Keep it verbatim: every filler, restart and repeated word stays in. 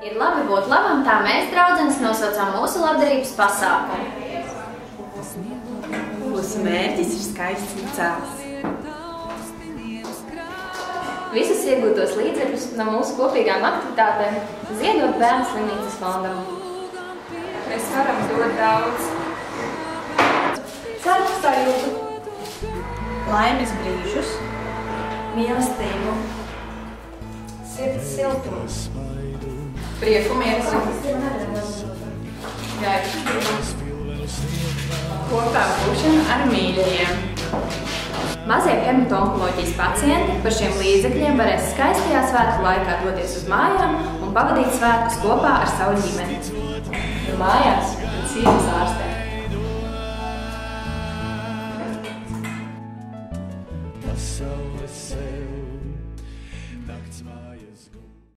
Ir labi būt labam, tā mēs, draudzenes, nosaucām mūsu labdarības pasākumu. Mūsu mērķis ir skaists un cēls. Visus iegūtos līdzekļus no mūsu kopīgām aktivitātēm ziedot Bērnu slimnīcas fondam. Mēs varam dot daudz. Cerības sajūtu, Laimes brīžus, mīlestību, sirds siltumu, prieku mieru, gaišu, kopā būšanu ar mīļajiem. Mazie hematoonkoloģijas pacienti par šiem līdzekļiem varēs skaistajā svētku laikā doties uz mājām un pavadīt svētkus kopā ar savu ģimeni. Un mājās pēc sienas ārstē. Pasaule sev nakts mājas gūst.